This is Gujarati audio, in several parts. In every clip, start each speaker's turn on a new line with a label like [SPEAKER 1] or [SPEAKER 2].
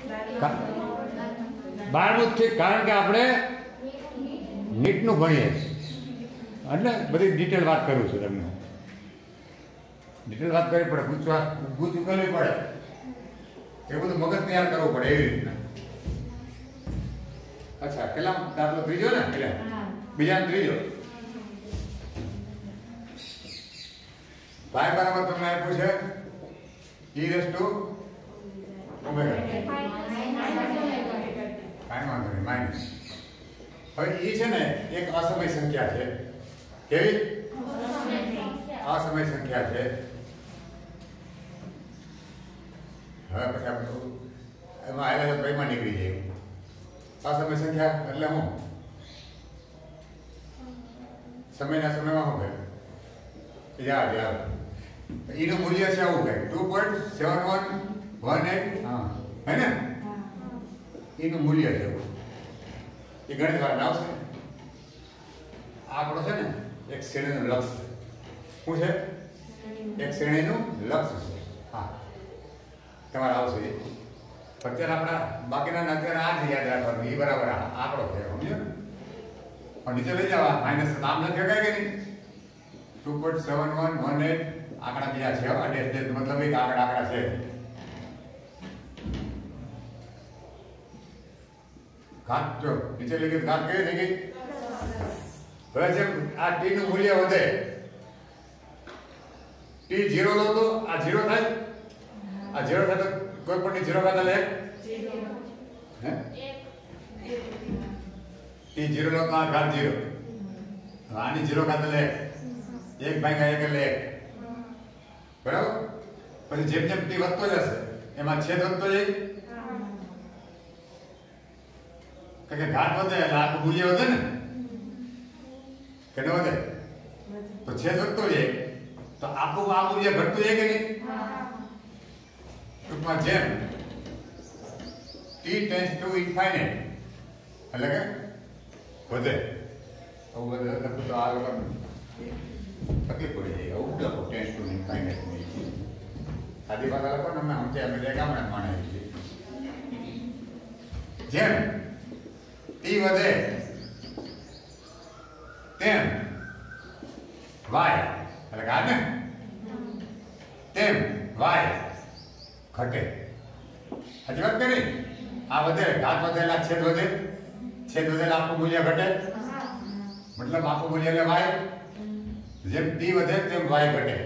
[SPEAKER 1] 12મું ઠીક, કારણ કે આપણે નીટનું ભણીએ એટલે બધી ડિટેલ વાત કરું છું તમને. ડિટેલ વાત કરવી પડે, પૂછવું કરવી પડે, એ બધું મગજ તૈયાર કરવું પડે એવી રીતના. અચ્છા, કેટલા દાખલો? ત્રીજો ને? કેટલા? બીજા ત્રીજો. y બરાબર તમને આપ્યું છે e રેસ ટુ ઓમેગા. કાંઈ વાંધો નહીં, માઇનસ. હવે e છે ને એક અસમય સંખ્યા છે. કેવી? અસમય સંખ્યા છે. હવે પછી આપણે એમાં આવેલા તો એમાં નીકળી જાય. અસમય સંખ્યા એટલે હું સમયના સમયમાં શું કહે? યાદ યાદ એનું મૂલ્ય છે આવું કહે 2.7118. હા, હે ને? એનું મૂલ્ય છે એ ગણિત વાળા આવશે. આંકડો છે ને એક શ્રેણીનું લક્ષ છે. શું છે? એક શ્રેણીનું લક્ષ છે. હા, તમારે આવશે. અત્યારે આપણા બાકીના અત્યારે આ જ યાદ રાખવાનું. એ બરાબર આંકડો છે, સમજો ને? પણ નીચે લઈ જવા માઇનસ નામ લખે કઈ કે નહીં? 2.7118 આંકડા બીજા છે. મતલબ એક આંકડા છે. ઘાત જો નીચે લઈ ગઈ ઘાત કઈ થઈ ગઈ. હવે જેમ આ ટી નું મૂલ્ય વધે, ટી 0 લો તો આ 0 થાય. આ 0 થાય તો કોઈ પણ ની 0 ઘાત લે. હે? ટી 0 લો તો આ ઘાત 0. આની 0 ઘાત લે 1 ભાગ્યા 1 એટલે 1. બરાબર? પછી જેમ જેમ ટી વધતો જશે એમાં છેદ વધતો જાય. કે ઘાત વધે એટલે આખું મૂલ્ય વધે ને, કે ન વધે? તો છેદ વધતો જાય તો આખું આ મૂલ્ય ઘટતું જાય કે નહીં? ટૂંકમાં જેમ t ટેન્ડ્સ ટુ ઇન્ફાઇનાઇટ એટલે કે વધે. આવું વધે તો આ લોકો તકલીફ પડી જાય. આવું લખો ટેન્ડ્સ ટુ ઇન્ફાઇનાઇટ. સાદી ભાષા લખો ને અમે સમજ્યા અમે ગામડા માણે છીએ. જેમ t વધે તેમ y એટલે કે આ ને તેમ y ઘટે. હજી વાત કરી. આ વધે, ઘાત વધે એટલે છેદ વધે, છેદ વધે એટલે આખું મૂલ્ય ઘટે. મતલબ આખું મૂલ્ય એટલે y. જેમ t વધે તેમ y ઘટે.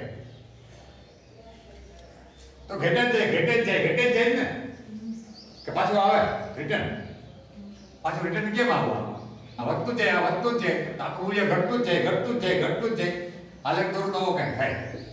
[SPEAKER 1] તો ઘટે જ જાય ને કે પાછું આવે રિટર્ન. પાછું રિટર્ન કેમ આવવું? આ વધતું જાય, આ વધતું જ જાય, આખું મૂલ્ય ઘટતું જ જાય. હાલે દોરું તો કઈ થાય.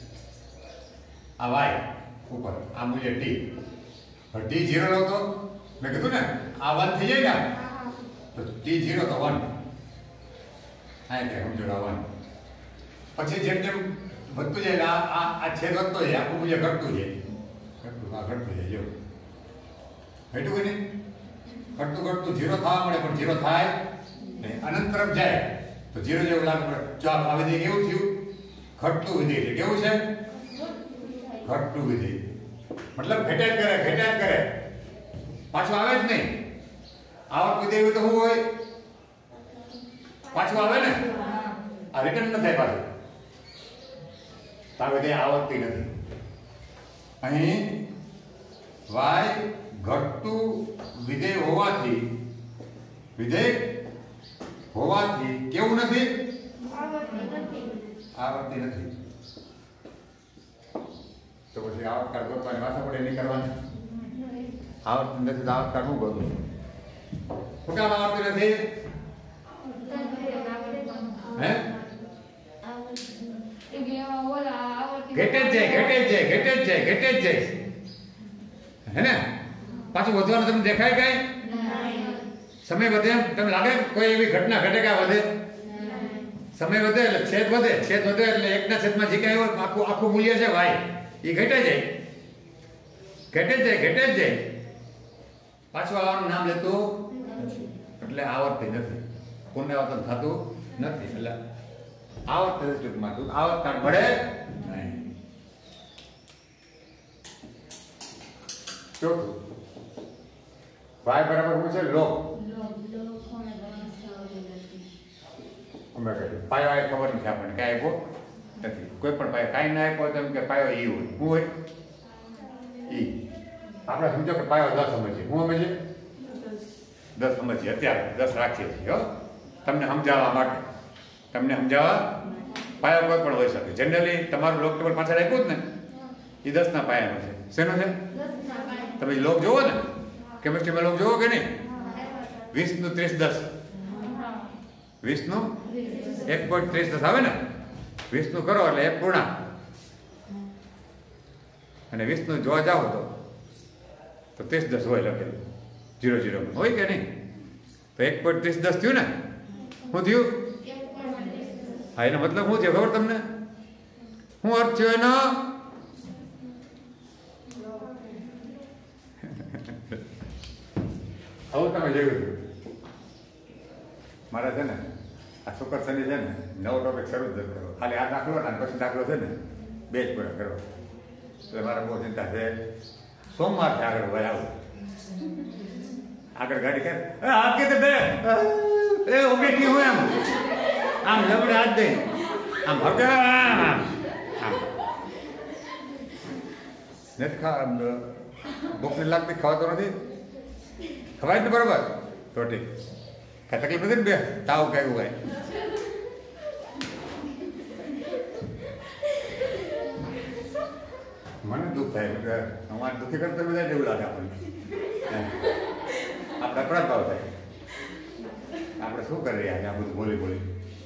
[SPEAKER 1] આ y ઉપર આ મૂલ્ય t. t 0 લો તો મેં કીધું ને આ 1 થઈ જાય ને, તો t 0 તો 1. હા કે સમજો 1. પછી જેમ જેમ વધતું જાય આ છેદ વધતો જાય, આખું મૂલ્ય ઘટતું જાય. ઘટતું જાય જો ઘટ્યું કે નહીં? ઘટતું 0 થવા મળે પણ 0 થાય નહીં. અનંત તરફ જાય તો 0 જેવું લાગે પડે. જો આ વિધેય કેવું થયું? ઘટતું વિધેય છે. કેવું છે? ઘટતું વિધેય. મતલબ ઘટ્યા જ કરે પાછું આવે જ નહીં. આવક વિધેય તો શું હોય? પાછું આવે ને. આ રિટર્ન ન થાય પાછું. આ વિધેય આવકતી નથી. અહીં y ઘટતું વિધેય હોવાથી કેવું નથી? આવડતી નથી. તો પછી આવડકાર ગોતવાની માથા પડે નહીં કરવાની. આવડતું નથી તો આવડકાર શું ગોતવું? શું કામ આવડતું નથી? હે? ઘટે જ જાય. હે ને? પાછું વધવાનું તમને દેખાય કઈ? સમય વધે એમ તમને લાગે? કોઈ એવી ઘટના ઘટે કે વધે? સમય વધે એટલે છેદ વધે એટલે એકના છેદમાં જે કઈ હોય આખું મૂલ્ય છે y એ ઘટે જ જાય. પાછું આવવાનું નામ લેતું એટલે આવડતી નથી. પુનરાવર્તન થતું નથી. એટલે આવર્તન મળે નહીં. ચોથું વાય બરાબર શું છે? લોગ. અમે કહ્યું પાયો આ ખબર નથી આપણને કાંઈ આપ્યો નથી. કોઈ પણ પાયો કાંઈ ના આપ્યો તો એમ કે પાયો ઈ હોય. શું હોય? ઈ. આપણે સમજો કે પાયો 10 સમજીએ. શું સમજીએ? 10 સમજીએ. અત્યારે 10 રાખીએ છીએ. હો, તમને સમજાવવા માટે. તમને સમજાવવા પાયો કોઈ પણ હોઈ શકે. જનરલી તમારું લોક ટેબલ પાછળ આપ્યું જ ને, એ 10 ના પાયાનો છે. શેનો છે? તમે લોક જોવો ને, કેમિસ્ટ્રીમાં લોક જોવો કે નહીં? 20 નું 30 10. 20 નું 1.30 આવે ને, 20 નું કરો એટલે 1 પૂર્ણાંક, અને 20 નું જોવા જાઓ તો 30 10 હોય લખેલું 00 હોય કે નહીં? તો 1.30 10 થયું ને. શું થયું? હા, એનો મતલબ શું છે ખબર તમને? શું અર્થ થયો એનો? આવું તમે જોયું મારે છે ને આ શુક્ર શનિ છે ને નવો ટોપિક શરૂ જ કરો. ખાલી આ દાખલો ને પછી દાખલો છે ને 2 જ પૂરા કરો. એટલે મારે બહુ ચિંતા છે. સોમવારથી આગળ ભાઈ આવું આગળ ગાડી કરે આપકે તો બે એ ઉભી કી હું એમ આમ લબડા હાથ દે આમ ભગે આમ નથી ભૂખ ને લાગતી ખાવાતો નથી. ખવાય ને બરોબર તો ઠીક. કઈ તકલીફ નથી ને બે તાવ કયું હોય? મને દુઃખ થાય. અમારે દુઃખી કરતા બધા એવું લાગે આપણને. આપણે અપરાધ ભાવ થાય. આપણે શું કરી રહ્યા છે આ બધું બોલી બોલી?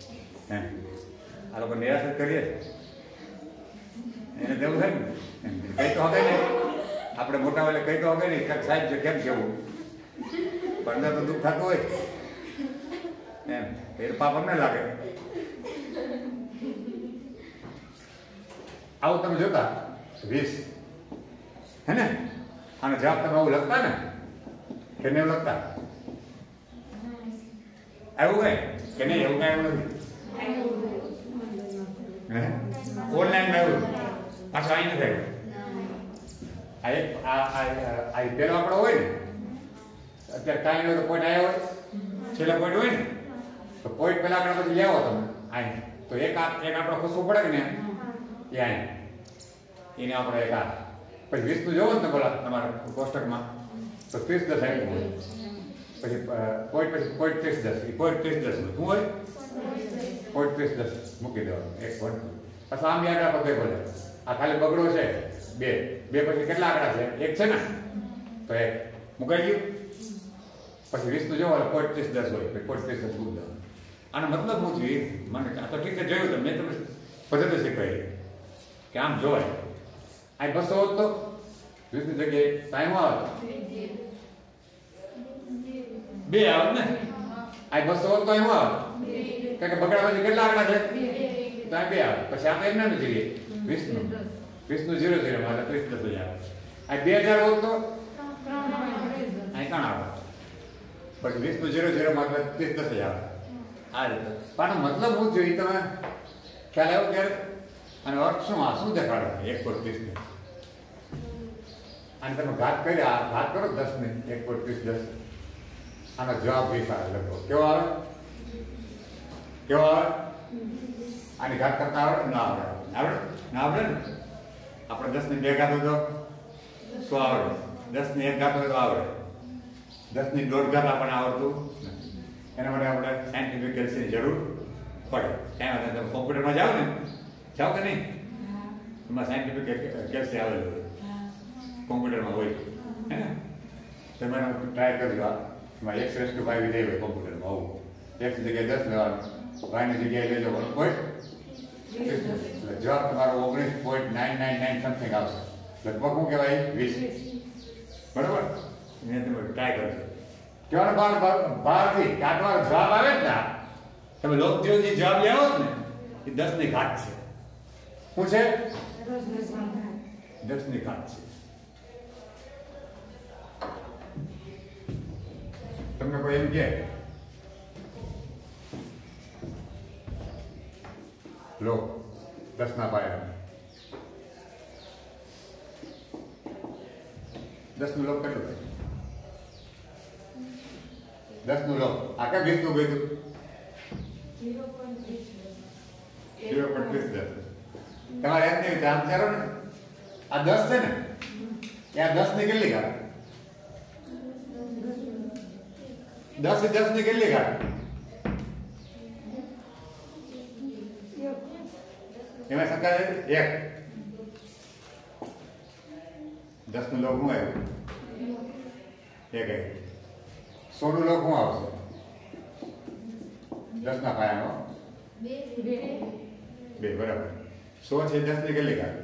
[SPEAKER 1] આ લોકો નિરાશ કરીએ એને દેવું થાય ને. કઈ તો હવે નહીં આપણે મોટા વાળે કઈ તો હવે નહીં સાહેબ છે કેમ કેવું પણ અંદર તો દુઃખ થતું હોય એમ એ પાપ અમને લાગે. આવું તમે જોતા 20 હે ને આનો જવાબ તમે આવું લખતા ને કે નહીં લખતા? આવું કઈ કે નહીં? એવું કઈ એવું નથી. ઓનલાઈન આવ્યું પાછું અહીં નથી આવ્યું. આ પેલો આપણો હોય ને અત્યારે કાંઈ નહીં હોય તો પોઈન્ટ આવ્યા હોય છેલ્લા પોઈન્ટ હોય ને તો પોઈન્ટ પેલા આગળ પછી લેવો તમે અહીં તો એક આપણો ખસવું પડે કે ને એ અહીં એને આપણે એક પછી 20 નું જોવો ને બોલા તમારા કોષ્ટકમાં તો 30 10 આવ્યું હોય પછી પોઈન્ટ 30 10 એ પોઈન્ટ 30 10 શું હોય? પોઈન્ટ 30 10 મૂકી દેવાનું એક પોઈન્ટ. પછી આમ યાદ રાખો કઈ બોલે આ ખાલી બગડો છે બે પછી કેટલા આંકડા છે? એક છે ને તો એક મુકાઈ ગયું. પછી 20 નું જોવો એટલે પોઈન્ટ 30 10 હોય પોઈન્ટ 30 10 મૂકી દેવાનું. આનો મતલબ શું છે? મને આ તો ઠીક છે જોયું તમે મેં તમને પદ્ધતિ શીખવાડી કે આમ જોવાય. આ 200 હોત તો 20 ની જગ્યાએ ટાઈમ આવે 2 આવે ને. આ 200 હોત તો એમ આવે કારણ કે બગડા પછી કેટલા આંકડા છે? તો આ 2 આવે. પછી આપણે એમને જોઈએ 20 નું 0 0 માં 30 10 આવે. આ 2000 હોત તો અહીં કાણ આવે પછી 20 નું 0 0 માં 30 10 આવે. આ રીતે પણ મતલબ શું જોઈએ તમે ખ્યાલ આવ્યો ત્યારે? અને અર્થ શું? આ શું દેખાડે? 1.30 ને અને તમે ઘાત કરો 10 ને 1.30 10 આનો જવાબ 20 આવે લખો. કેવો આવે? કેવો આવે? આની ઘાત કરતા આવડે? ના આવડે. આવડે? ના આવડે ને. આપણે 10 ની 2 ઘાત હોય તો શું આવડે? 10 ની 1 ઘાત હોય તો આવડે. 10 ની 1.5 ઘાત આપણને આવડતું નથી. એના માટે આપણે સાયન્ટિફિક કેલ્સીની જરૂર પડે. ત્યાં તમે કોમ્પ્યુટરમાં જાઓ ને જાઓ કે નહીં? એમાં સાયન્ટિફિક કેલ્સી આવેલું હોય કોમ્પ્યુટરમાં હોય હે ને. તમે ટ્રાય કરજો. એમાં x⁵ વિધેય હોય કોમ્પ્યુટરમાં આવું x ની જગ્યાએ 10 લેવાનું y ની જગ્યાએ લેજો 1.30 એટલે જવાબ તમારો 19.999 સમથિંગ આવશે. લગભગ શું કહેવાય? 20 બરોબર. એને તમે ટ્રાય કરજો. કેવાનો બહારથી કે આ તમારો જવાબ આવે જ ના તમે લોકજીવનથી જવાબ લેવો જ ને એ 10 ની ઘાત છે. શું છે? 10 ની ઘાત છે. તમને કોઈ એમ કે લો 10 ના પાયા 10 નું લોક કેટલું થાય? 10 નું લો આ કે 20 નું કીધું 0.30 તમારે એમ નહીં આમ ચાલો ને આ 10 છે ને ત્યાં 10 ની કેટલી ઘાત 10 થી 10 ની કેટલી ઘાત એમાં શંકા છે 1 10 નું લોક શું આવ્યું 1 આવ્યું 100 નું લોક શું આવશે 10 ના પાયાનો 2 બરાબર 100 છે 10 ની કેટલી ઘાત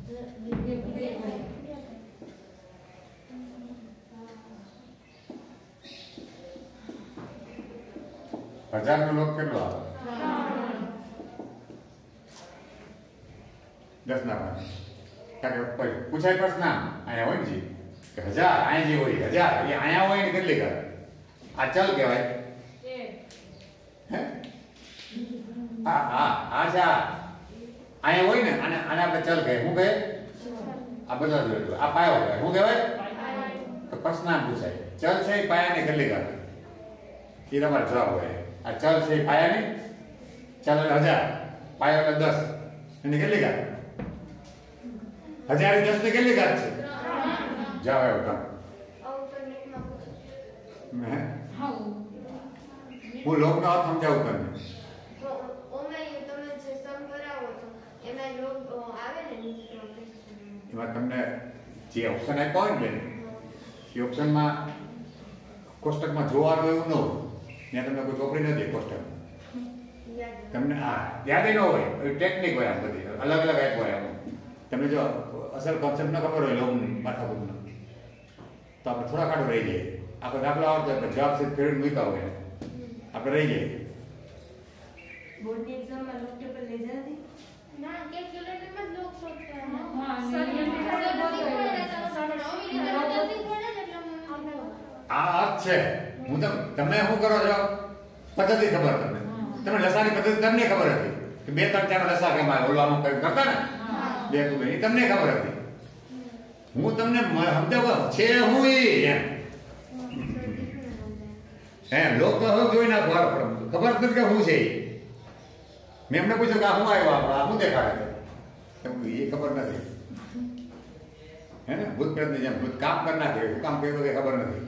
[SPEAKER 1] 1000 નો લોક કેટલો આવે 10 ના પાયા કારણ કે પૂછાય પ્રશ્ન અહીંયા હોય ને કે 1000 અહીંયા જે હોય 1000 એ અહીંયા હોય ને કેટલી ઘાત આ ચલ કહેવાય આ જા અહીંયા હોય ને આને આપણે ચલ કહે શું કહે આ બધા જોયું આ પાયો કહે શું કહેવાય તો પ્રશ્ન પૂછાય ચલ છે એ પાયાની કેટલી ઘાત એ તમારે જવાબ હોય આ ચલ છે એ પાયાની ચલ એટલે 1000 પાયો એટલે 10 એની કેટલી ઘાત 1000 10 ની કેટલી ઘાત છે જાવ આવ્યો તમે હું લોકનો અર્થ સમજાવું તમને એમાં તમને જે ઓપ્શન આપ્યા હોય ને એ ઓપ્શનમાં કોષ્ટકમાં જોવાનું એવું ન હોય ત્યાં તમને કોઈ ચોપડી નથી કોષ્ટક તમને યાદ ન હોય ટેકનિક હોય આમ બધી અલગ અલગ આપ્યો હોય આમ તમને જો અસલ કોન્સેપ્ટ ન ખબર હોય લોકની માથાકૂટનો તો આપણે થોડા કાઢો રહી જઈએ આપણે દાખલો આવડતો હોય જવાબ સીધ ફેરવી મૂક્યા હોય આપણે રહી જઈએ
[SPEAKER 2] બોર્ડની એક્ઝામમાં લોક પેપર લઈ જતી
[SPEAKER 3] ના કેલ્ક્યુલેટરમાં જ લોક સોલ્વ
[SPEAKER 1] આ અર્થ છે હું તમે શું કરો છો પદ્ધતિ ખબર તમને લસાની પદ્ધતિ તમને ખબર હતી કે 2 3 4 લસા કેમ આવે ઓલામાં કઈ કરતા ને 2 2 એ તમને ખબર હતી હું તમને સમજાવું છે હું એમ હે લોક તો હવે જોઈ નાખો ખબર નથી કે શું છે મેં એમને પૂછ્યું કે આ શું આવ્યો આપણે આ શું દેખાડે છે એ ખબર નથી હે ને ભૂત પ્રેતની જેમ ભૂત કામ કરી નાખે શું કામ કર્યું કે ખબર નથી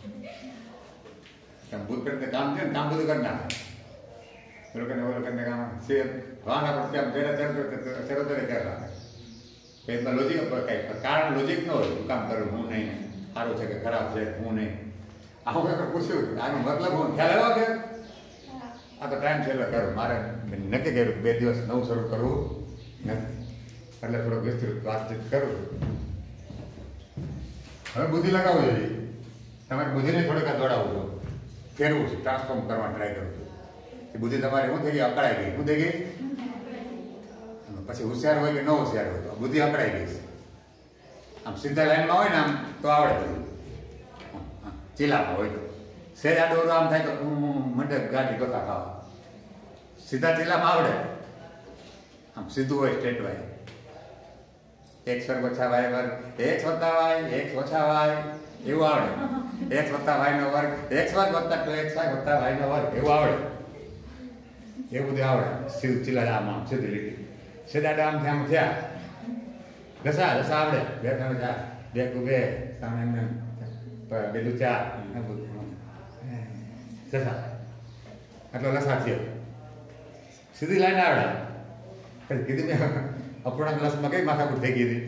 [SPEAKER 1] ભૂત પ્રેતને કામ છે ને કામ બધું કરી નાખે ઓલો કામ છે વાહન આપણે ત્યાં ચરોતરે કરી નાખે પેટમાં લોજિક કઈ કારણ લોજિક ન હોય શું કામ કરું હું નહીં સારું છે કે ખરાબ છે હું નહીં આવું કંઈક પૂછ્યું આનો મતલબ હું ખ્યાલ આવ્યો કે આ તો ટાઈમ છે એટલે કરું મારે નક્કી કર્યું 2 દિવસ નવું શરૂ કરવું નથી એટલે થોડોક વિસ્તૃત વાતચીત કરું હવે બુદ્ધિ લગાવવું જોઈએ તમારી બુદ્ધિને થોડીક દોડાવવું છું ફેરવું છે ટ્રાન્સફોર્મ કરવા ટ્રાય કરું છું એ બુદ્ધિ તમારી શું થઈ ગઈ અકળાઈ ગઈ શું થઈ ગઈ પછી હોશિયાર હોય કે ન હોશિયાર હોય તો બુદ્ધિ અકળાઈ ગઈ છે આમ સીધા લાઈનમાં હોય ને આમ તો આવડે બધું ચીલામાં હોય તો શેર આડો આમ થાય તો મંડે ગાડી ગોતા ખાવા સીધા ચીલામાં આવડે આમ સીધું હોય સ્ટેટ વાય x વર્ગ ઓછા y વર્ગ x વત્તા y x ઓછા y એવું આવડે x વત્તા y નો વર્ગ x વર્ગ વત્તા 2xy વત્તા y નો વર્ગ એવું આવડે એવું બધું આવડે સીધું ચીલા આમ આમ સીધી લીટી સીધા આમ થયા દસા આવડે 2 3 4 2 2 સામે એમને 2 2 4 દસા આટલો લસા થયો સીધી લાઈન આવડે કીધું મેં અપૂર્ણાંક ક્લાસમાં કઈ માથાકૂટ થઈ ગઈ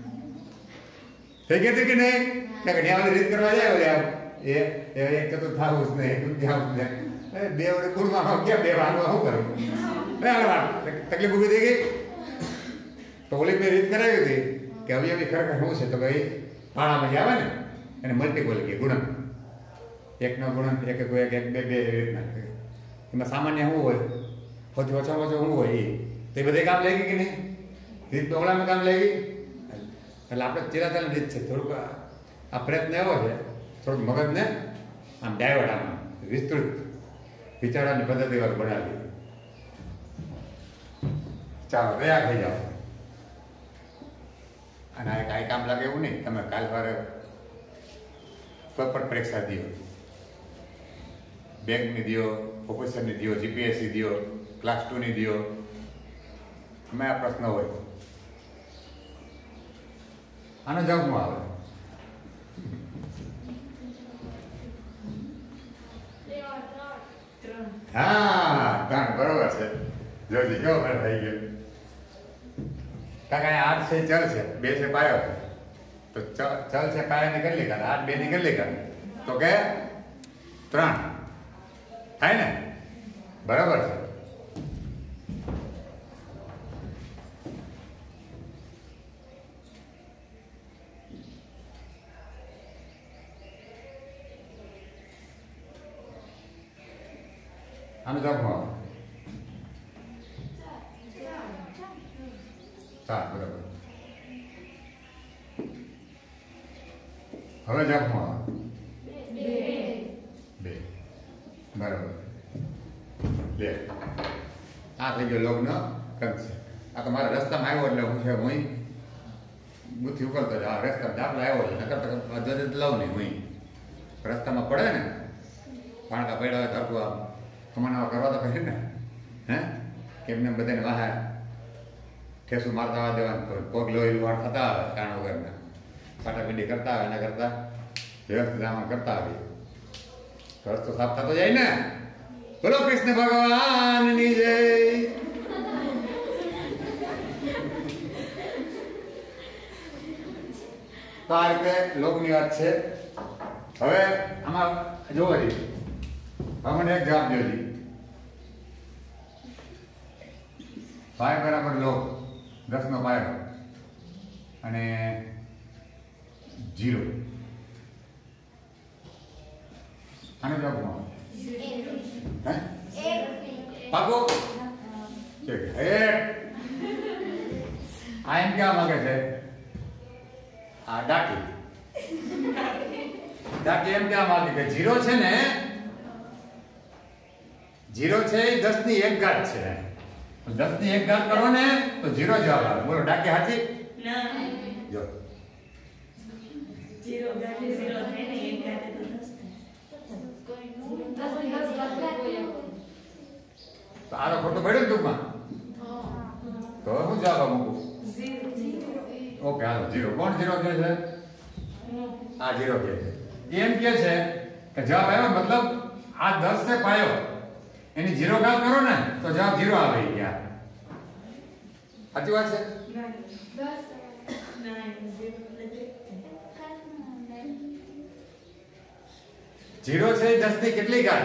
[SPEAKER 1] હતી કે નહીં કારણ કે ન્યાવાળી રીત કરવા જાય એ એક ચતુર્થાંશ ને દુત્યાંશ ને 2 વડે ગુણમાં ક્યાં 2 ભાગમાં શું કરું તકલીફ ઊભી થઈ ગઈ તો ઓલી મેં રીત કરાવી હતી કે હવે ખરેખર શું છે તો ભાઈ પાણામાં જે આવે ને એને મલ્ટીપલ કે ગુણન 1 નો ગુણન 1 1 1 2 2 એવી રીતના એમાં સામાન્ય શું હોય સૌથી ઓછામાં ઓછો શું હોય તે બધે કામ લઈ ગઈ કે નહીં રીત બહોળામાં કામ લઈ ગઈ એટલે આપણે ચિરાચાલની રીત છે થોડુંક આ પ્રયત્ન એવો છે થોડુંક મગજને આમ ડાયવર્ટ આમ વિસ્તૃત વિચારવાની પદ્ધતિ વાર બનાવી ચાલો તૈયાર થઈ જાઓ અને આ કાંઈ કામ લાગે એવું નહીં તમે કાલ વારે કોઈ પણ પરીક્ષા દો બેંકની દો, ઓફિસરની દો, જીપીએસસી દો, ક્લાસ 2 ની દો, અમે આ પ્રશ્ન હોય આનો જવાબ ન આવે. હા 3 બરોબર છે. જોજી કેવો ફેર થઈ ગયો કાકા. 8 છે ચલ છે, 2 છે પાયો છે. તો ચલ છે પાયા ની કેટલી કર? 8 2 ની કેટલી કર? તો કે 3 થાય ને? બરાબર છે. આનો જવાબ માં 4 બરાબર. હવે જવાબ માં 2 બરાબર. લે આ થઈ ગયો લોગનો કંસ. આ તો મારા રસ્તામાં આવ્યો એટલે હું છે હું બુદ્ધિ ઉકળતો જ આ રસ્તા દાખલા આવ્યો છે નકર લઉં નહીં હું રસ્તામાં પડે ને પાણકા પડ્યા હોય ધરવા કમાનાવા કરવા તો ખરી ને. હે કેમને બધાને વાહે ઠેસું મારતા આવવા દેવાનું, પગ લોહી લુહાણ થતા આવે કારણ વગરના, પાટાપીંડી કરતા આવે એના કરતા વ્યવસ્થિત આમાં કરતા આવીએ તો રસ્તો સાફ થતો જાય ને. બોલો કૃષ્ણ ભગવાનની જય. તો આ રીતે લોકની વાત છે. હવે આમાં જોવો જી, હવે મને એક જવાબ જોજી. 5 બરાબર લોક 10 નો પાયો અને 0. આનો જવાબ શું આવે? હે પાકો છે કે આ એમ ક્યાં માંગે છે? આ ડાકી એમ ક્યાં માંગે કે 0 છે ને, 0 છે એ 10 ની 1 ઘાત છે. 10 ની 1 ઘાત કરો ને તો 0 જવાબ આવે. બોલો ડાકી હાચી? જો
[SPEAKER 2] 0 ઘાતે 0 થાય ને 1 ઘાતે તો 10 થાય.
[SPEAKER 1] તો આ તો ખોટું પડ્યું ને ટૂંકમાં. તો શું જવાબ મૂકું? Okay hello 0. કોણ 0 કહે છે? આ 0 કહે છે. એમ કહે છે કે જવાબ આવ્યો મતલબ આ 10 છે પાયો એની 0 ઘાત કરો ને તો જવાબ 0 આવે ગયા. સાચી વાત છે? 0 છે 10 ની કેટલી ઘાત?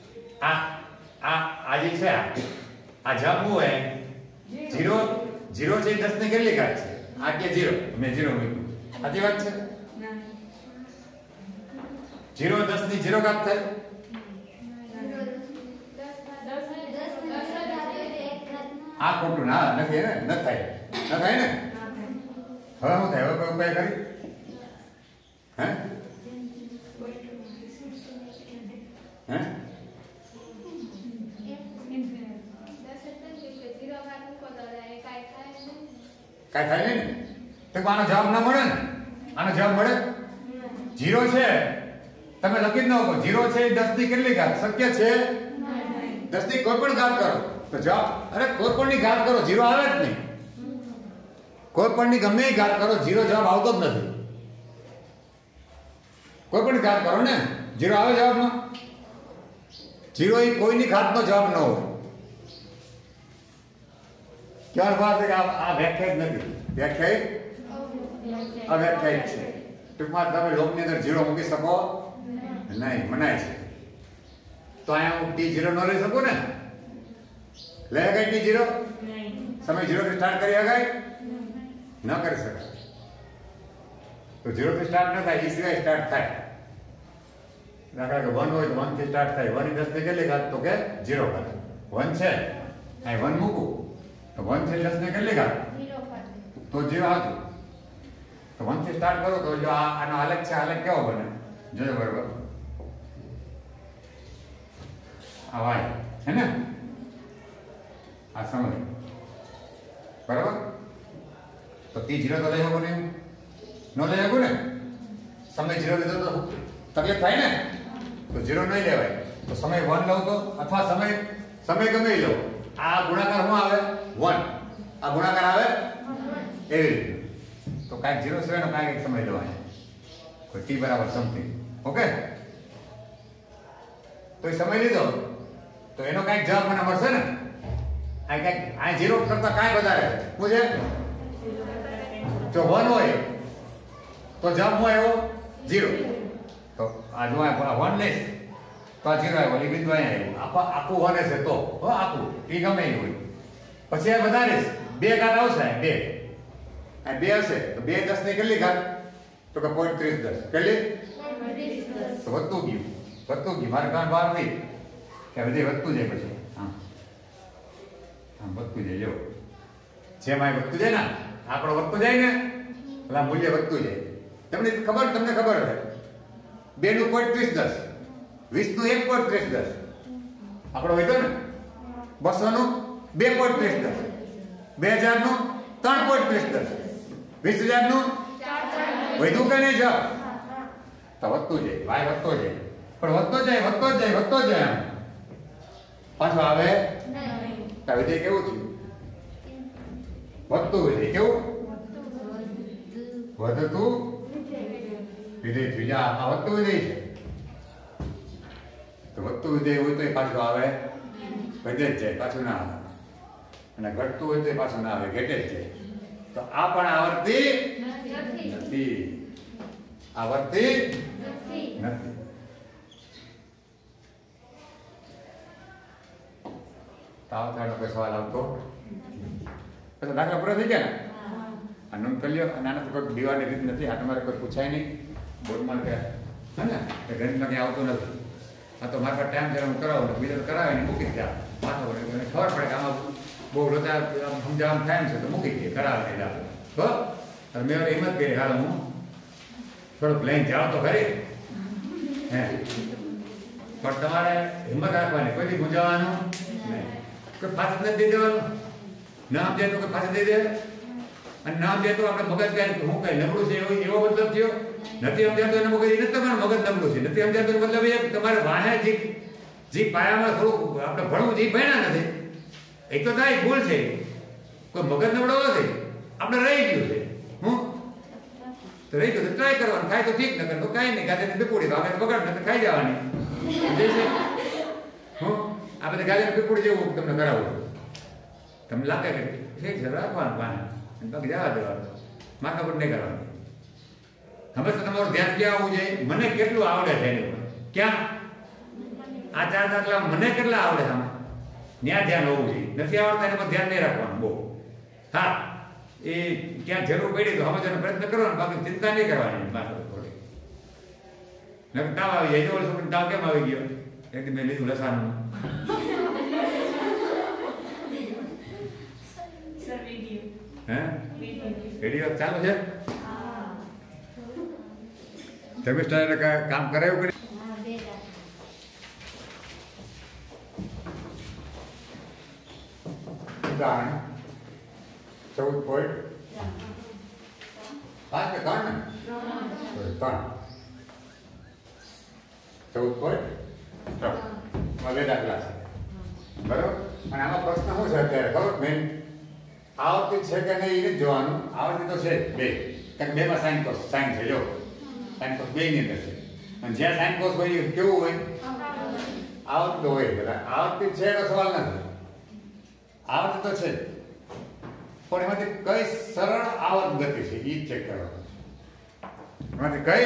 [SPEAKER 1] આ જે છે આ જવાબ શું હોય? 0 છે 10 ની કેટલી ઘાત છે? આ કે 0 મેં 0 મૂક્યું. સાચી વાત છે? 0 10 ની 0 ઘાત થાય. આ ખોટું ના નથી ને, ન થાય ને. હવે શું થાય? હવે કોઈ ઉપાય કરી? હે હે કાંઈ થાય નહીં ને. તો આનો જવાબ ના મળે ને. આનો જવાબ મળે 0 છે તમે લખી જ ન શકો. 0 છે 10 ની કેટલી ઘાત? શક્ય છે 10 ની કોઈ પણ ઘાત કરો તો જવાબ, અરે કોઈ પણ ની ઘાત કરો 0 આવે જ નહીં. કોઈ પણ ની ગમે એ ઘાત કરો 0 જવાબ આવતો જ નથી. કોઈ પણ ઘાત કરો ને 0 આવે જવાબમાં. 0 એ કોઈની ઘાતનો જવાબ ન હોય. કહેવાનો ભાવ છે કે આ વ્યાખ્યાયિત નથી. વ્યાખ્યાયિત અવ્યાખ્યાયિત છે. ટૂંકમાં તમે લોકની અંદર 0 મૂકી શકો નહીં, મનાય છે. તો અહીંયા હું T0 ન લઈ શકું ને? લઈ શકાય T0? સમય 0 થી સ્ટાર્ટ કરી શકાય? ન કરી શકાય. તો 0 થી સ્ટાર્ટ ન થાય, એ સિવાય સ્ટાર્ટ થાય. દાખલા કે 1 હોય તો 1 થી સ્ટાર્ટ થાય. 1 ની 10 ની કેટલી ઘાત? તો કે 0 ઘાત. 1 છે અહીં 1 મૂકું તો 1 છે 10 ની કેટલી ઘાત? તો 0 હતું. તો 1 થી સ્ટાર્ટ કરો તો જો આનો આલેખ છે, આલેખ કેવો બને જોજો બરોબર. આ વાય હે ને, આ સમય બરાબર. તો T0 તો લઈ શકો ને? ન લઈ શકો ને. સમય 0 લીધો તો તકલીફ થાય ને, તો 0 નહીં લેવાય. તો સમય 1 લઉં તો અથવા સમય ગમે લો, આ ગુણાકાર શું આવે 1, આ ગુણાકાર આવે એવી રીતે. તો કાંઈક 0 સિવાયનો કાંઈક એક સમય લેવાનો, કોઈ t બરાબર સમથિંગ. ઓકે, તો એ સમય લીધો તો એનો કાંઈક જવાબ મને મળશે ને. આ કાંઈક આ 0 કરતા કાંઈ વધારે શું છે? જો 1 હોય તો જવાબ શું આવ્યો 0. તો આ જો 1 લઈશ તો આ 0 આવ્યો, એ બિંદુ અહીંયા આવ્યું. આખું 1 હશે તો આખું એ ગમે એ હોય. પછી આ વધારીશ 2 ઘાત આવશે, 2 આ 2 હશે તો 2 10 ની કેટલી ઘાત? તો કે 0.30 કેટલી? તો વધતું ગયું મારે કામ બહાર નહીં કે બધે વધતું જાય. પછી આમ વધતું જાય. જો જેમ આ વધતું જાય ને આંકડો વધતો જાય ને એટલે મૂલ્ય વધતું જાય. તમને ખબર છે 2 નું 0.30, 20 નું 1.30, આંકડો વધ્યો ને. 200 નું 2.30, 2000 નું 3.30, 20,000 નું વધ્યું કે નહીં? જવાબ તો વધતું જાય, વાય વધતો જાય, પણ વધતો જાય આમ પાછો આવે તો વિધેય કેવું થયું? વધતું વિધેય. કેવું? વધતું વિધેય થયું. આ વધતું વિધેય છે તો વધતું વિધેય હોય તો એ પાછું આવે વધે જ જાય, પાછું ના આવે. અને ઘટતું હોય તો એ પાછું ના આવે, ઘટે જ જાય. તો આ પણ આવર્તી નથી. આવર્તી નથી. તાવતાનો કોઈ સવાલ આવતો પછી દાખલા પૂરા થઈ ગયા ને. આ નોંધ કરી લ્યો. અને આના તો કોઈ દીવાની રીત નથી. આ તમારે કોઈ પૂછાય નહીં બોર્ડમાં કે હે ને કે ગણિતમાં કંઈ આવતું નથી. આ તો મારા ટાઈમ જ્યારે હું કરાવું બીજા કરાવે ને મૂકી દે. માથા પડે ખબર પડે કે આમાં બહુ રોજા સમજાવવાનું ટાઈમ છે તો મૂકી દે, કરાવે નહીં. તો મેં હિંમત કરી હાલ હું થોડુંક લઈને જાઉં તો ખરી હે. પણ તમારે હિંમત રાખવાની, કોઈ ગુંજાવાનું નહીં. કોઈ ફાંસી નથી દઈ દેવાનું. નામ દે તો કોઈ ફાંસી દઈ દે, અને નામ દે તો આપણે મગજ કઈ હું કઈ નબળું છે એવો મતલબ થયો. નથી સમજાતો એને મગજ એ નથી તમારું મગજ નબળું છે. નથી સમજાતો મતલબ એ તમારે વાહે જે પાયામાં થોડું આપણે ભણવું જે ભણ્યા નથી એક તો થાય ભૂલ છે. કોઈ મગજ નબળો નથી, આપણે રહી ગયું છે. તો રહી ગયું તો ટ્રાય કરવાનું. ખાય તો ઠીક, ન કરે તો કાંઈ નહીં. ગાજર પીપુડી ભાવે તો બગાડ ને ખાઈ જવાની. આ બધા ગાજર પીપુડી જેવું તમને કરાવું. તમને લાગે કે ઠીક છે રાખવાનું પાને બાકી જવા દેવાનું, માથા પર નહીં કરવાનું. હંમેશા તમારું ધ્યાન ક્યાં આવવું જોઈએ? મને કેટલું આવડે છે એની ઉપર. ક્યાં? આ 4 દાખલા મને કેટલા આવડે છે આમાં ત્યાં ધ્યાન હોવું જોઈએ. નથી આવડતા એના પર ધ્યાન નહીં રાખવાનું બહુ. હા, એ ક્યાં જરૂર પડી તો સમજવાનો પ્રયત્ન કરવાનો, બાકી ચિંતા નહીં કરવાની. માથા થોડી નકર તાવ આવી જાય. જો છોકરી તાવ કેમ આવી ગયો? એકદમ મેં લીધું લસાણનું. હે વિડીયો ચાલુ છે? સેમિસ્ટર કામ કરાયું કરી ઉદાહરણ 14.5 કે 3 ને 14.3 દાખલા છે બરોબર. અને આમાં પ્રશ્ન શું છે અત્યારે ખબર? મેન આવર્તી છે કે નહીં એ જોવાનું. આવર્તી તો છે 2, કારણ કે 2 માં સાઈન કોસ સાઈન છે. જો સાઈન કોસ 2 ની અંદર છે. અને જ્યાં સાઈન કોસ હોય કેવું હોય? આવર્તી તો હોય. બધા આવર્તી છે એનો સવાલ નથી. આવર્તી તો છે, પણ એમાંથી કઈ સરળ આવર્ત ગતિ છે એ ચેક કરવાનું. એમાંથી કઈ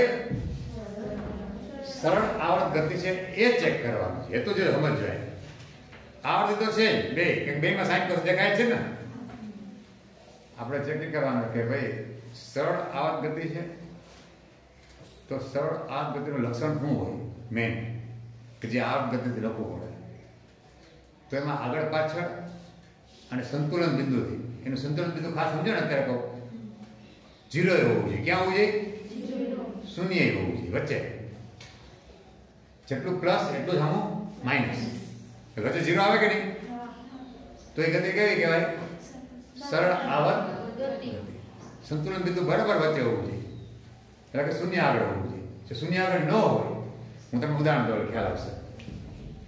[SPEAKER 1] સરળ આવર્ત ગતિ છે એ ચેક કરવાનું છે. એ તો જો સમજવાય. આવર્તી તો છે 2, કે 2 માં સાઈન કોસ દેખાય છે ને. આપણે ચેક કરવાનું કે ભાઈ સરળ આવર્ત ગતિ છે તો સરળ આવર્ત ગતિનું લક્ષણ શું હોય મેન કે જે આવર્ત ગતિથી લખવું પડે? તો એમાં આગળ પાછળ અને સંતુલન બિંદુથી. એનું સંતુલન બિંદુ ખાસ સમજો ને અત્યારે કહું 0 હોવું જોઈએ. ક્યાં હોવું જોઈએ? 0 હોવું જોઈએ વચ્ચે. જેટલું પ્લસ એટલું જ આનું માઇનસ. વચ્ચે 0 આવે કે નહીં? તો એ ગતિ કેવી કહેવાય? સરળ આવર્ત ગતિ. સંતુલન બિંદુ બરાબર વચ્ચે હોવું જોઈએ. એટલે કે 0 આગળ હોવું જોઈએ. જો 0 આગળ ન હોય, હું તમને ઉદાહરણ દઉં ખ્યાલ આવશે.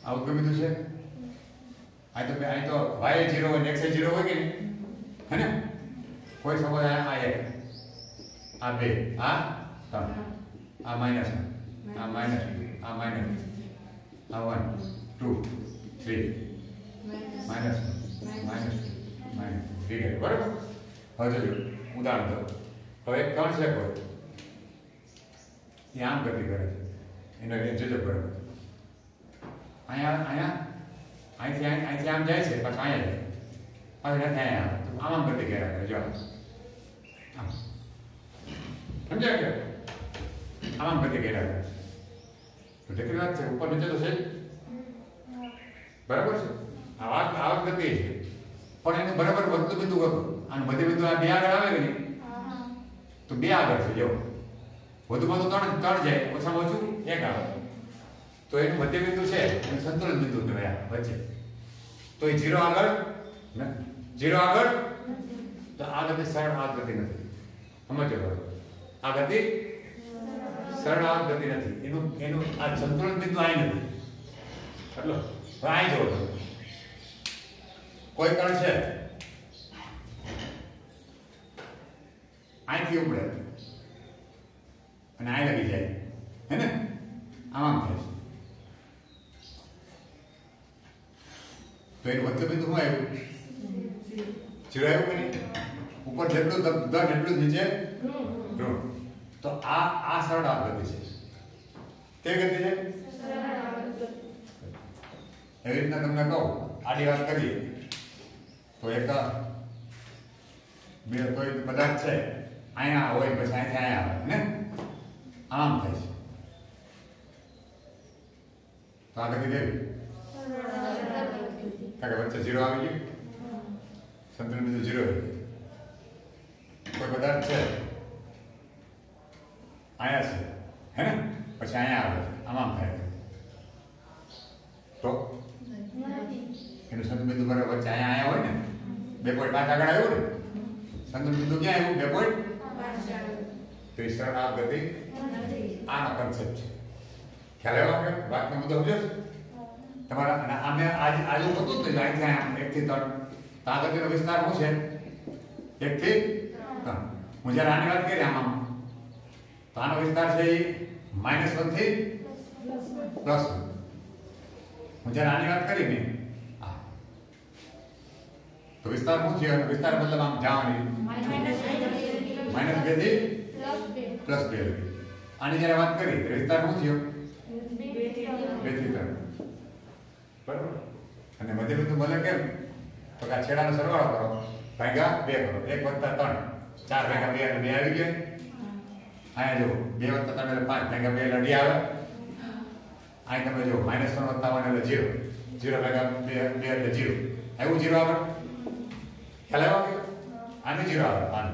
[SPEAKER 1] આ ઉદ્ગમ બિંદુ છે. આ તો y 0 હોય ને x 0 હોય કે નહીં, હે ને? કોઈ સમય આ 1, આ 2, આ 3, આ માઈનસ, આ માઈનસ, આ માઈનસ, આ 1 2 3 માઈનસ માઈનસ માઈનસ 3, બરાબર. હવે જોજો ઉદાહરણ દો. હવે એક ત્રણ છે કોઈ એ આમ ગતિ કરે છે, એનો જોજો બરાબર. અહીંથી આમ જાય છે, પછી અહીંયા જાય, પછી નથી અહીંયા આમ ગતિ કર્યા કરે. જો આમ સમજ્યા કે આમ ગતિ કર્યા કરે. તો જટિલ વાત છે, ઉપર નીચે તો છે બરાબર છે. આ ગતિ છે, પણ એનું બરાબર વધતું બિંદુ હતું. અને મધ્ય બિંદુ આ 2 આગળ આવે કે નહીં, તો 2 આગળ છે. જો વધુમાં તો 3 જાય, ઓછામાં ઓછું 1 આવે. તો એનું મધ્ય બિંદુ છે, એનું સંતુલન બિંદુ કહેવાય વચ્ચે. તો એ 0 આગળ નથી, 0 આગળ. તો આ ગતિ સરળ આ ગતિ નથી. સમજો બરાબર, આ ગતિ સરળ આ ગતિ નથી. એનું આ સંતુલન બિંદુ અહીં નથી. એટલે અહીં જોવો, કોઈ કણ છે અહીંથી ઉપડે અને અહીં લગી જાય, હે ને? આમ થાય છે. તો એનું મધ્ય બિંદુ શું આવ્યું? 0 આવ્યું કે નહીં? ઉપર જેટલું ધન એટલું જ નીચે ઋણ. તો આ સરળ ગતિ છે. કેવી ગતિ છે? એવી રીતના તમને કહું, આડી વાત કરીએ તો એક બે કોઈ પદાર્થ છે, અહીંયા હોય પછી અહીંથી અહીંયા આવે ને, આમ થાય છે. તો આ ગતિ કેવી? કારણ કે વચ્ચે 0 આવી ગયું, સંતુલન બિંદુ 0 આવી ગયું. કોઈ પદાર્થ છે અહીંયા છે, હે ને? પછી અહીંયા આવે, આમ થાય. તો એનું સંતુલન બિંદુ બરાબર વચ્ચે અહીંયા હોય ને, 2.5 આગળ આવ્યું ને, સંતુલન બિંદુ ક્યાં આવ્યું? 2.5. તો એ સરળ આ ગતિ આનો કન્સેપ્ટ છે. ખ્યાલ આવ્યો આપણે વાતનો મુદ્દો સમજો છો તમારા? આમે આજે થતું જ નહીં, અહીંથી આમ 1 થી 3. તો આ ગતિનો વિસ્તાર શું છે? 1 થી 3. હું જ્યારે આની વાત કરી આમાં, તો આનો વિસ્તાર છે એ -1 થી +1. હું જ્યારે આની વાત કરી ને, તો વિસ્તાર શું છે? વિસ્તાર મતલબ આમ જવાની -2 થી +2. આની જ્યારે વાત કરી તો વિસ્તાર શું થયો? 2 થી 3, બરાબર. અને મધ્ય બિંદુ મળે કેમ? તો આ છેડાનો સરવાળો કરો, ભાગ્યા 2 કરો, 1 + 3, 4 ભાગ્યા 2 એટલે 2 આવી ગયા. અહીંયા જો 2 + 3 એટલે 5, ભાગ્યા 2 એટલે 2 આવે. અહીં તમે જો -3 + 1 એટલે 0, 0 ભાગ્યા 2 એટલે 0. એવું 0 આવે. ખ્યાલ આવ્યો કે આને 0 આવે? આને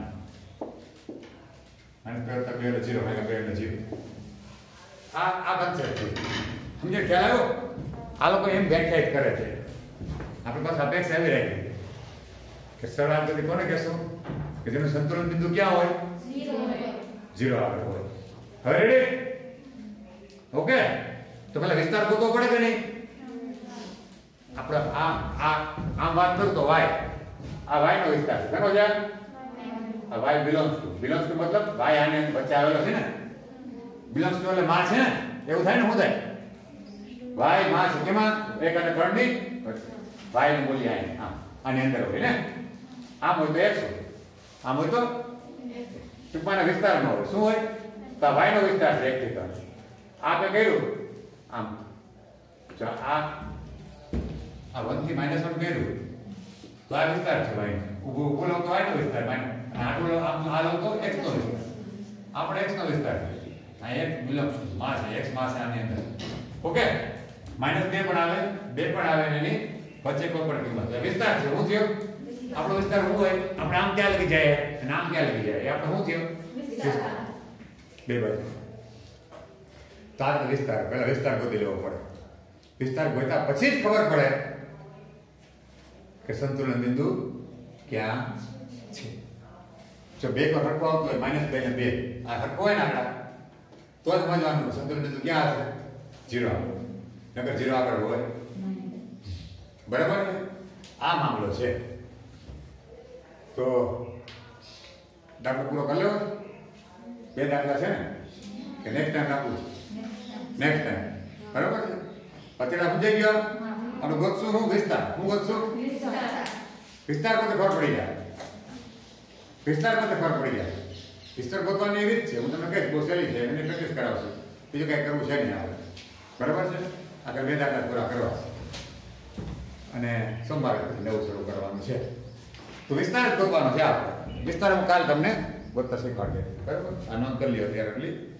[SPEAKER 1] +2 એટલે 0 ભાગ્યા 2 એટલે 0. આ કન્સેપ્ટ છે, સમજે? ખ્યાલ આવ્યો? આ લોકો એમ વ્યાખ્યાયિત કરે છે. આપણી પાસે અપેક્ષા એવી રહી કે સરળ ગતિ કોને કહેશું? કે જેનું સંતુલન બિંદુ ક્યાં હોય? 0 આગળ હોય. હવે રેડી? ઓકે. તો પેલા વિસ્તાર ગોતવો પડે કે નહીં? આપણે આમ વાત કરું તો y, આ y નો વિસ્તાર છે. ઘણો છે. આ y બિલોંગ્સ ટુ મતલબ y આને વચ્ચે આવેલો છે ને, બિલોંગ્સ ટુ એટલે માં છે ને, એવું થાય ને? શું થાય? y માં છે કેમાં? 1 અને 3 ની વચ્ચે. y નું મૂલ્ય આની અંદર હોય ને. આમ હોય તો 100, આમ હોય તો ટૂંકમાં વિસ્તારમાં હોય. શું હોય? તો y નો વિસ્તાર છે 1 થી 3. આ મેં કર્યું આમ, જો આ 1 થી -1 કર્યું તો આ વિસ્તાર છે y. ઊભું લો તો y નો વિસ્તાર, અને આટલું આ લો તો x નો વિસ્તાર. આપણે x નો વિસ્તાર છે. આ એક બિલોંગ્સ ટુ માં છે, x માં છે આની અંદર. ઓકે. -2 પણ આવે, 2 પણ આવે, એની વચ્ચે કોઈ પણ કિંમત. વિસ્તાર છે. શું થયો? આપણો વિસ્તાર શું હોય? આપણે આમ ક્યાં લગી જાય અને આમ ક્યાં લગી જાય, એ આપણે શું થયો? બે બાજુ. તો આ વિસ્તાર, પહેલા વિસ્તાર ગોતી લેવો પડે. વિસ્તાર ગોત્યા પછી જ ખબર પડે કે સંતુલન બિંદુ ક્યાં છે. જો 2 પર હરકો આવતો હોય, -2 ને 2, આ હરકો હોય ને આંકડા, તો જ સમજવાનું સંતુલન બિંદુ ક્યાં હશે? 0 આગળ. નકર 0 આગળ હોય બરાબર છે? આ મામલો છે. તો દાખલો પૂરો કરી લેવો. 2 દાખલા છે ને કે નેક્સ્ટ ટાઈમ આપું? Next time. બરાબર છે? અત્યારે સમજાઈ ગયો? અને ગોતશું હું વિસ્તાર. હું ગોતશું વિસ્તાર પર ખબર પડી જાય. વિસ્તાર પર ખબર પડી જાય. વિસ્તાર ગોતવાની એવી જ છે. હું તમને કહીશ બહુ સહેલી છે. એને પ્રેક્ટિસ કરાવશું. બીજું કંઈ કરવું છે નહીં આપણે. બરાબર છે? આગળ 2 દાખલા પૂરા કરવા અને સોમવારે પછી નવું શરૂ કરવાનું છે. તો વિસ્તાર જ ગોતવાનો છે આપણે. વિસ્તાર હું કાલ તમને ગોતતા શીખવાડીએ. બરાબર? આ નોંધ કરી લ્યો અત્યારે એટલી.